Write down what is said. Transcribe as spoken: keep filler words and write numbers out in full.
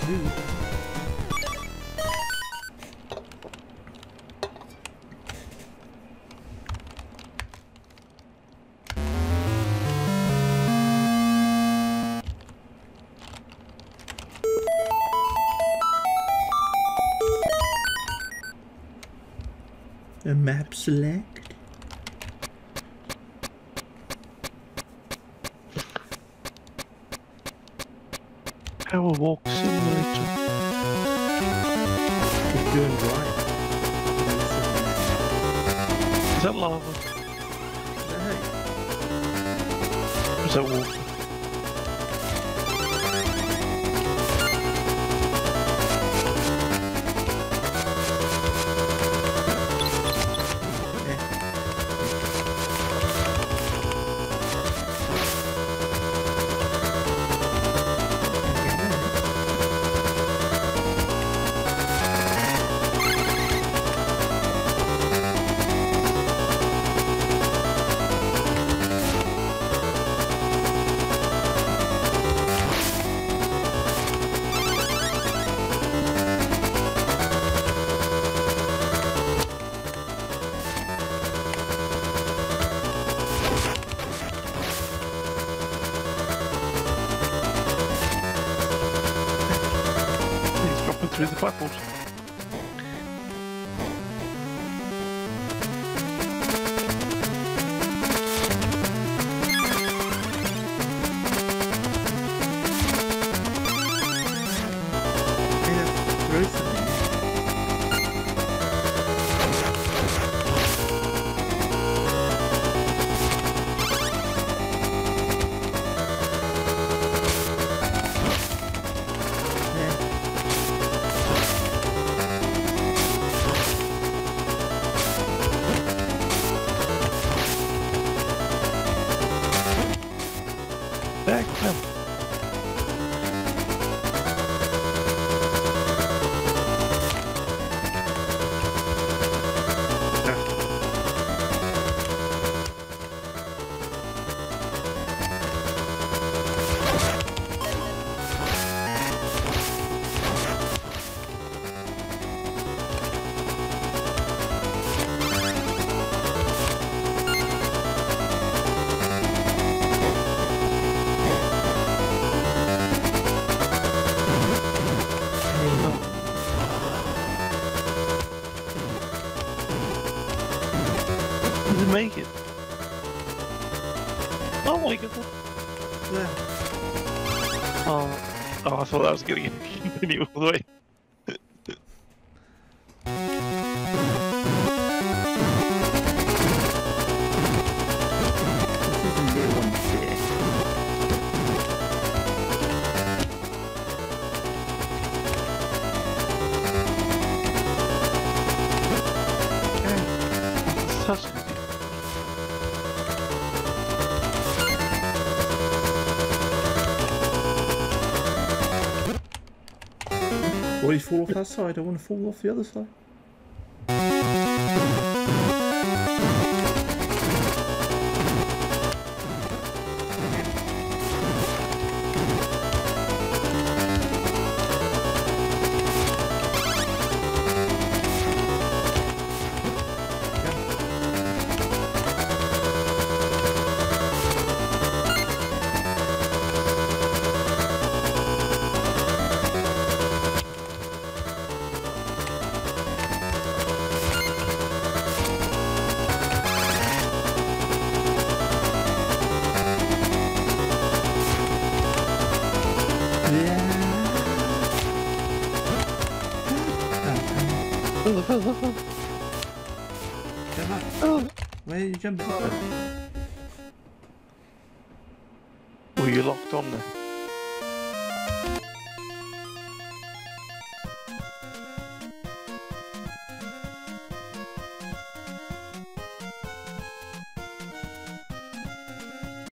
Ooh. A map select. Power walk simulator. Keep doing right. Is that lava? Hey. Or is that water? Through the platforms. Yeah, throw something. Back them. Did it make it? Oh my god. Yeah. Oh, oh I thought that was going to continue all the way. This is a little one there. Such Or you fall off that side, I want to fall off the other side. Jump up. Oh. Where are you jumping? Were you locked on there?